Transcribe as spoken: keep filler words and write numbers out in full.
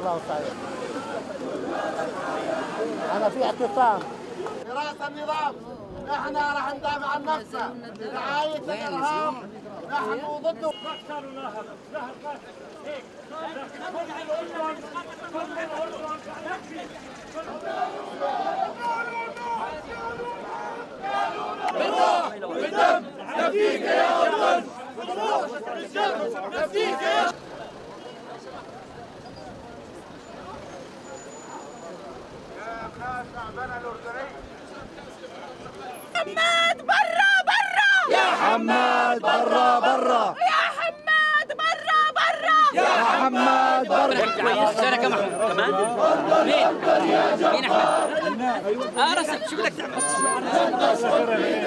الله صحيح. أنا في اعتصام برأس النظام. نحن راح ندافع عن نفسنا. رعاية الإرهاب نحن ضده. بالدم نفديك يا أردن، نفديك يا شعبنا الأردني. حماد برا برا يا حماد برا برا يا حماد برا برا يا حماد برا. سنة كم كمان؟ مين؟ مين أحمد؟ آه رسل شو بدك تعمل؟